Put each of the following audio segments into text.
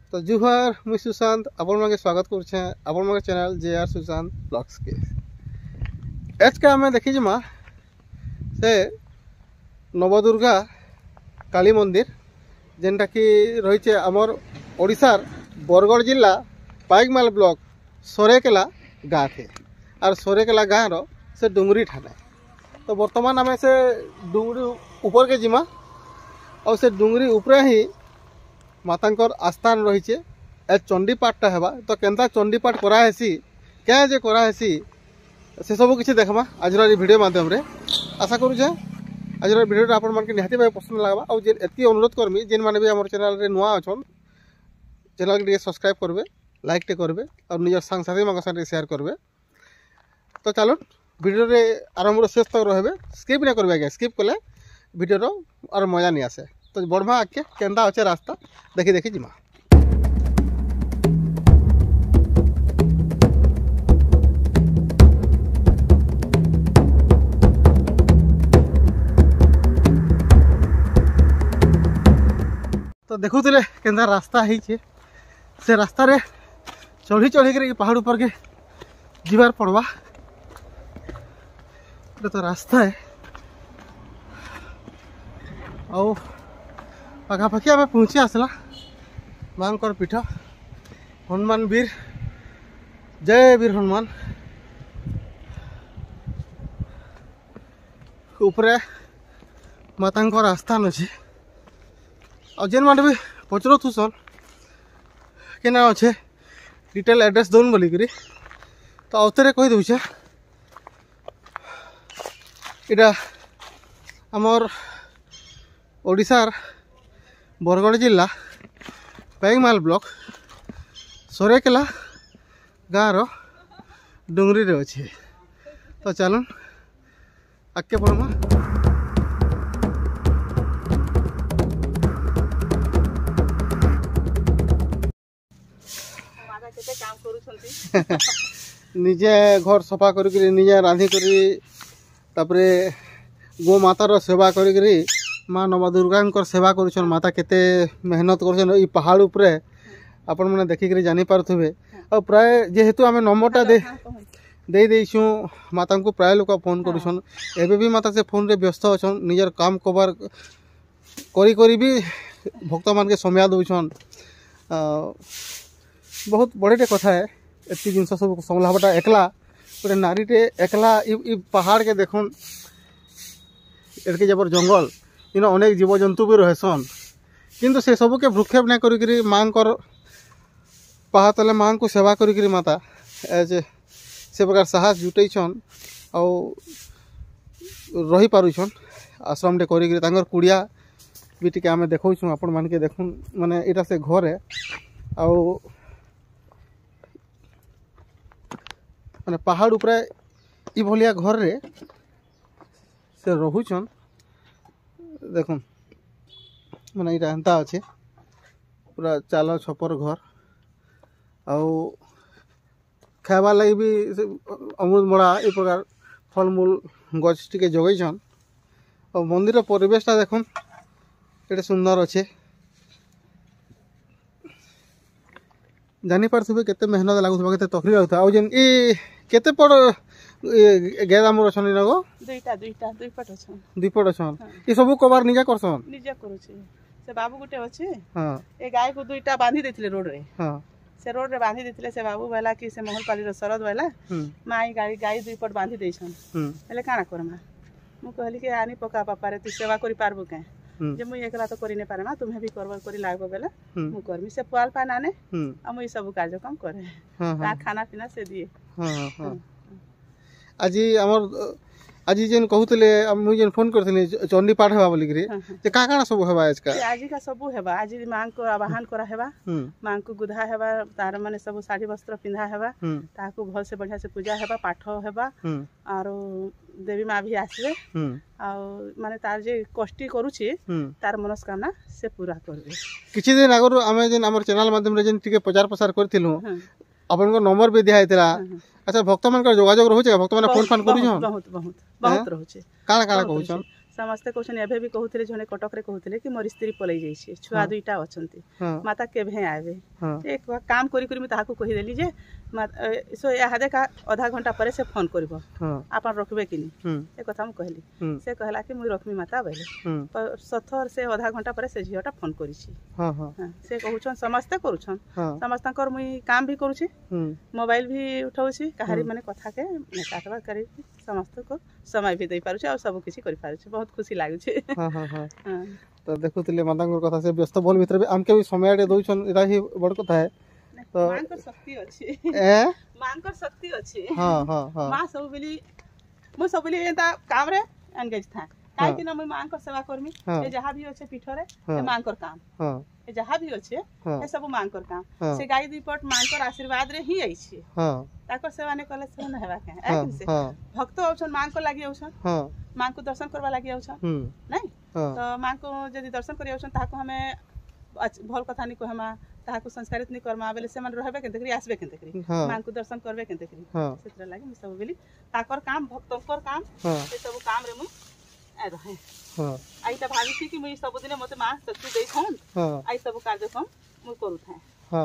तो जुहार मुई सुशांत आपण स्वागत करुचे आपण चैनल JR सुशांत ब्लॉग्स के एच का आम देखी जिमा से नवदुर्गा काली मंदिर जेनटा कि रही आमर ओडिशार बरगढ़ जिला पाइकमाल ब्लॉक सोरेकेला गाँ थे और सोरेकेला गाँ रो से डुंगरी ठाने तो बर्तमान आम से डुंगरी ऊपर के जिमा और से डुंगरी ऊपर ही मातांकर आस्थान रही है चंडी पाठटा हेबा तो केनता चंडी पाठ कराहेसी क्या जे कराहेसी से सब किसी देखमा आज वीडियो माध्यम रे आशा करूँ आज वीडियो आपण मन के निहाती भाई पसंद लगवा और जे एति अनुरोध करमी जेन माने भी हमर चैनल रे नुआ अछन चैनल के सब्सक्राइब करबे लाइक टे करबे और निजर संग साथी मन के शेयर करबे। तो चलो वीडियो रे आरंभ शेष तक रहबे स्किप नहीं करबे आगे स्किप कले वीडियो रो और मजा नहीं आसे। तो बढ़मा आगे केंदा अच्छे रास्ता देखी देखी जिमा। तो देखुले केंदा रास्ता है से रास्ता रे चढ़ी चढ़ी कर पहाड़ ऊपर के जीवार पड़वा तो रास्ता है और पाखापाखि आम पहुँची आसला माँ पीठ हनुमान वीर जय वीर हनुमान ऊपर माता आस्थान अच्छे और जेन माने भी पचर थुसन के ना अच्छे डिटेल एड्रेस दौन बोलिकी तो आउे कही दूचे इटा आमर ओडिशार बरगढ़ जिला पाइकमाल ब्लॉक सोरेकेला गाँव रो डुंगरी रे अच्छे। तो चलन आगे बढ़मा। निजे घर सफा करी निजे रांधि करी तापरे गो मातार सेवा करी माँ नवदुर्गा सेवा करुछन माता केते मेहनत कर पहाड़ उपरे आपण मैंने देखिक जानी पारे और प्राय जेहेतु आम नंबरटा दे देछू माता को प्राय लोक फोन करुछन एबे भी माता से फोन रे व्यस्त अछन निजर काम कवर करी करी भी भक्त मान के समय दौछन बहुत बड़े कथा है एति जिन सब संभावटा एकला गोटे नारीटे एकला पहाड़ के देखुन एड़के जबर जंगल इन अनेक जीव जंतु भी रहेसन किंतु से सबके भ्रूक्षेप नहीं करी माँ पहाड़ तले माँ को सेवा करी माता से प्रकार साहस जुटैछन और रही पारुछन आश्रम टे करी कुड़िया भी टी आम देखु आपण मान के देखुन माने इटा से घर है आउ माने पहाड़ ऊपर इ भलिया घर रे से रहुछन देखुन माने इटा एंता अच्छे पूरा चाल छपर घर आउ खाइबार लगी भी अमृत बड़ा ए प्रकार फलमूल गछ टिके जगैछन और मंदिर परिवेशटा देखुन एटे सुंदर अच्छे जानी पारे केते मेहनत लगुवा केते तकलीफ लगुवा और जेन ई केते पड़ गेदा मोर छन नगो दुई पट छन ई सब कबार निजा करछन निजा करूछे से बाबू गुटे अछि हां ए गाय को दुईटा बांधी देथिले रोड रे हां से रोड रे बांधी देथिले से बाबू वाला कि से महलपाली रो शरद वाला माई गाय दुई पट बांधी देछन हेले काना करमा मु कहली के आनी पका पापा रे तू सेवा करि पारबो के जे मुई एकला तो करि नै पारे ना तुम्हें भी करबो करि लागबो बेला मु करमी से पाल पानाने आ मुई सब कार्यक्रम करे का खाना पीना से दिए हां हां आज हमर आज जेन कहूतले मुई जेन फोन करथनी चंडी पाठ हेबा बोली करी जे का काना सब हेबा आज का सब हेबा आज मां को आवाहन करा हेबा मां को गुधा हेबा तार माने सब साड़ी वस्त्र पिंधा हेबा ताको भल से बढ़िया से पूजा हेबा पाठ हेबा और देवी माँ भी आसले आ माने तार जे कष्टी करूची तार मनस्कामना से पूरा करबे। किछि दिन आगर आमे जेन हमर चैनल माध्यम रे जेन टिके प्रचार प्रसार करथिलु अपन को नंबर भी दिया हेतला अच्छा भक्त मान का जोगाजोग रहउचे भक्त मान फोन फान करू छन बहुत बहुत बहुत रहउचे काला काला कहू छन समस्ते कहछन एबे भी कहउथिले जने कटक रे कहउथिले कि मोर स्त्री पलई जाइछे छुआ दुईटा अछंती माता केभे आबे एक काम करी करी मैं ताहाकू कहि देली जे सो यादे का आधा घंटा परे से फोन करबो आपन रखबे कि नहीं ए कथा हम कहली से कहला कि मुई रखमी माता बेले पर सथर से आधा घंटा परे से झियोटा फोन करिछि से कहउछन समस्ते करूछन समस्तकर मुई काम भी करूछि मोबाइल भी उठाउछि कहारी माने कथा के काटबा करी समस्त को समय भी दे पारुछि और सब किछि करि पारुछि बहुत खुशी लागुछि हां हां हां तो देखुतिले मातांगर कथा से व्यस्त बोल भीतर भी आमके भी समय दे दोछन इदा ही बड़ कथा है तो मांकर शक्ति अछि ए मांकर शक्ति अछि हां हां हां मां सब बेली मो सब बेली एता काम रे एंगेज था काहे कि न मैं मांकर सेवा करमी ए जहां भी होछे पीठरे ए मांकर काम हां ए जहां भी होछे ए सब मांकर काम से गाय दीपट मांकर आशीर्वाद रे ही आइछे हां ताकर सेवा ने कले से न हेबा के ए से भक्त औछन मां को लागि औछन हां मां को दर्शन करबा लागि औछन नहीं तो मां को यदि दर्शन करि औछन ताको हमें भल कथा नि कहमा ताको संस्कारित नि करमा बेले से मन रहबे के देखरी आसबे के देखरी मां को दर्शन करबे के देखरी सेतरा लागि मि सब बेली ताकर काम भक्तकर काम ए सब काम रे मु आ रहे हां आइता भाभी छी कि मु सब दिन मते मां शक्ति देई छन हां आई सब कार्यक्रम मु करू था हां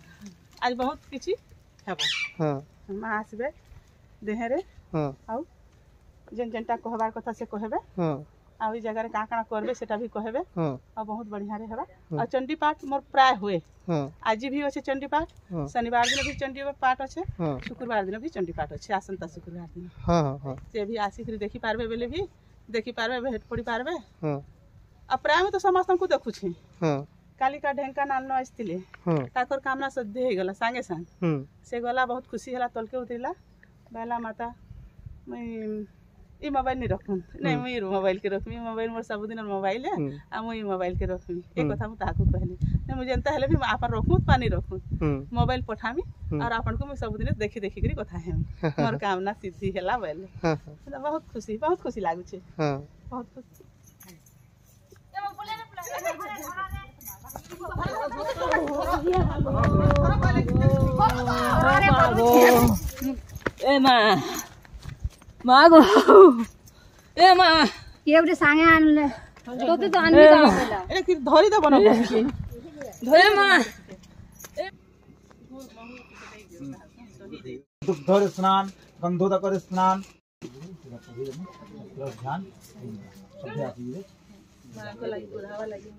आज बहुत किछि हेबो हां मां आसबे देहरे हां आउ जेन जेनटा कहबार कथा से कहबे हां आ ई जगह रे का का करबे सेटा भी कहबे हां आ बहुत बढ़िया रे हेबा आ चंडी पाठ मोर प्राय हुए हां आज भी होचे चंडी पाठ शनिवार दिन भी चंडी पाठ अछि शुक्रवार दिन भी चंडी पाठ अछि आसंता शुक्रवार दिन हां हां से भी आसी करी देखि पारबे बेले भी देखि पारबे भेट पड़ी पारबे हां आ प्राय में तो समस्त को देखु छी हां कालिका ढेंका नालनो आस्तिले हां ताकर कामना सद्य हे गला संगे संग से गला बहुत खुशी हला तलके उतरिला बेला माता मैं ई मोबाइल नहीं रखूं नहीं मुई मोबाइल के रखमी मोबाइल मोर सब दिन मोबाइल है आ मुई मोबाइल के रखमी एक कथा मु ताकू कहली नहीं मुझे जानता है भी आपन रखूं पानी रखूं मोबाइल पठामी और आपन को मैं सब दिन देखि देखि करी कथा है मोर कामना सिद्धि हला बेले बहुत खुशी लागु छे हां बहुत खुशी ए मां मागो ए मां केवरे सांगे आणले तोते तो आणली का पहिला ए कि धरी दे बनो बसके धरे मां दुग्धर स्नान गंधोदकर स्नान ध्यान सब आती है मां को लगी बुढ़ावा लगी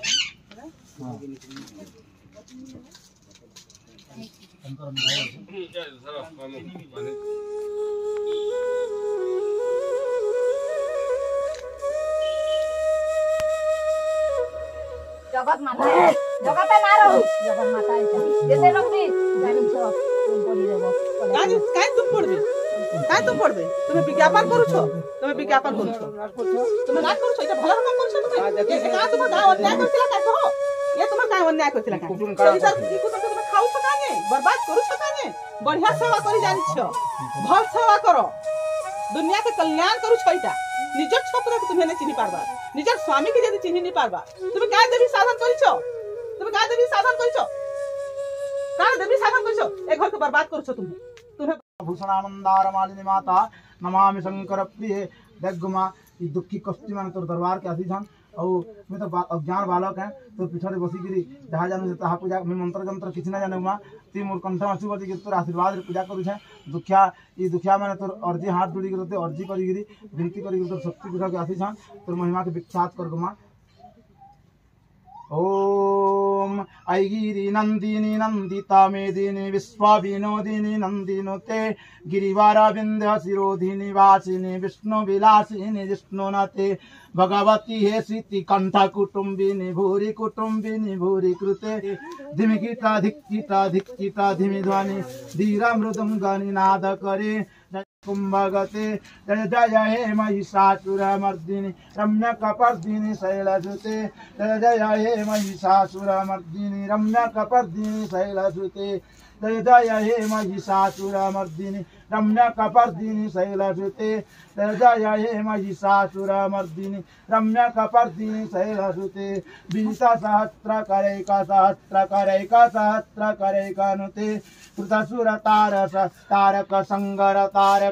जगत माता जगत ना रहू जगत माता जैसे लोग भी जानी छो तुम पड़ी रहबो काय तुम पढ़बे तुम्हें विज्ञापन करू छो तुम्हें विज्ञापन करू छो तुम्हें ना करू छो इटा भला काम करू छो तुम्हें का तुम गाँव अन्याय करतिला का हो ये तुम गाँव अन्याय करतिला का सही सर ई कुटुम तुम खाऊ छो काने बर्बाद करू छो काने बढ़िया सेवा करी जानी छो भल सेवा करो दुनिया के कल्याण करू छो इटा निजर छपुरा को तुम्हें नहीं चिन्ह पारबा निजर स्वामी के यदि चिन्ह नहीं पारबा तुम्हें का देवी साधन करी छो तुम्हें का देवी साधन करी छो का देवी साधन करी छो एक घर को बर्बाद करू छो तुम्हें भूषणानंदार मालिनी माता नमामि शंकर प्रिय देगमा ई दुखी कष्टी मान तोर दरबार के आसी छन औ मैं तो अज्ञान बालक है तो पिठरे बसी गिरी जहा जानू से ताहा पूजा मैं मंत्र जंत्र किछ ना जानू मा ती मोर कंठ आसु बसी गिरी तोर आशीर्वाद रे पूजा करू छे दुखिया माने तोर अर्जी हाथ जोड़ी गिरी अर्जी करी गिरी विनती करी गिरी तोर शक्ति पूजा के आसी छन तोर महिमा के विख्यात कर गमा ओम ऐगिरी नंदिनी नंदिता मेदिनी विश्वविनोदिनी नंदिनुते गिरिवारा विंध्य शिरोधिनी वासिनी विष्णु विलासिनी जिष्णुनते भगवती हे सीति कंठा कुटुंबिनी भूरि कृते धिमिकिता धिक्किता धिमि ध्वनि धीरा मृदंगनि नाद करे कुंभगते जय जय हे महिषासुरमर्दिनी रम्यकपर्दिनी शैलसुते जय जय हे महिषासुरमर्दिनी रम्यकपर्दिनी शैलसुते जय जय हे महिषासुरमर्दिनी रम्यकपर्दिनी शैलसुते जय जय हे महिषासुरमर्दिनी रम्यकपर्दिनी शैलसुते विंशसहस्रकरैकसहस्रकरैकसहस्रकरैकनुते सुर तारक तारक संगर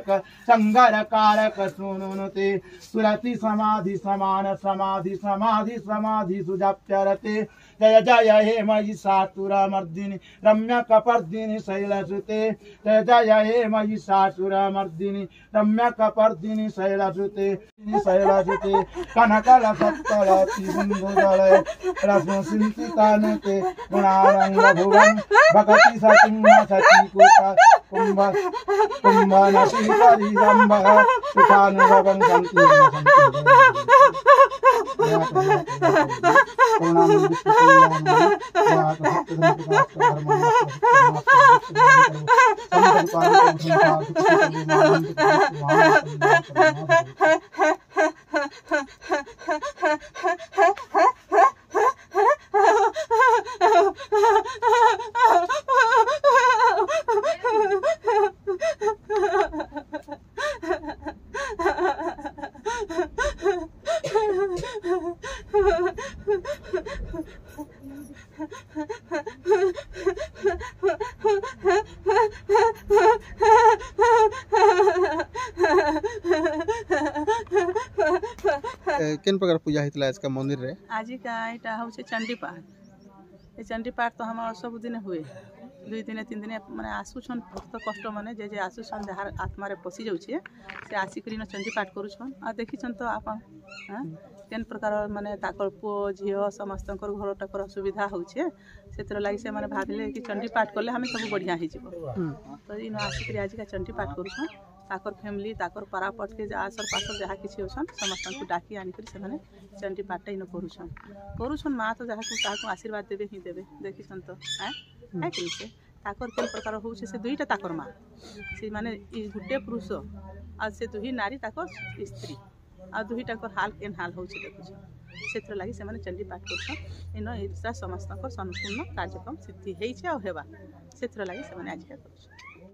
कारक सुनुते सुरति समाधि समान समाधि समाधि समाधि सुजप्यरते जय जय हे महिषासुरमर्दिनि रम्य कपर्दिनि शैलसुते जय जय हे महिषासुरमर्दिनि रम्य कपर्दिनि शैलसुते शैलसुते कनकलसत्तलति सिन्धुदलय रससिन्तितानुते गुणानन्द भुवन् भगति सतिं सती कुम्भ कुम्भनसी परिरम्भः सुखानुभवं केन प्रकार पूजा होता है इसका मंदिर रे? आज का यहाँ हूँ चंडी पाठ। ये चंडी पाठ तो हमारा सब दिन हुए 2 दिन 3 दिन मैंने आसुछन भक्त कष्ट मैंने जे आसुछन जार आत्मा पशि जाऊे से आसिक चंडी पाठ करुछन आ देखीछन तो आप केन प्रकार माने ताकर पुओ झील समस्त घर टाकर असुविधा होचे से लगी से मैंने भाविले कि चंडी पाठ कले हमें सब बढ़िया हो तो इन आसिक आज का चंडी पाठ करुछन ताकर फैमिली ताकर पारापट के आसर पासर जहाँ किसी अच्छन समस्त को डाकी आनिक से चंडी पाठटा इन करुछन माँ तो जहाँ आशीर्वाद देवे ही देवे देखीछन तो है कि से ताकर केन प्रकार हो से 2टा ताकर माँ से माने गोटे पुरुष आ से 2 नारी ताकर स्त्री आ 2टा हाल केन हाल हो देखुछ से लगी से चंडी पाठ कर इन समस्त संपूर्ण कार्यक्रम सिद्धि होवा से लगी से आज कर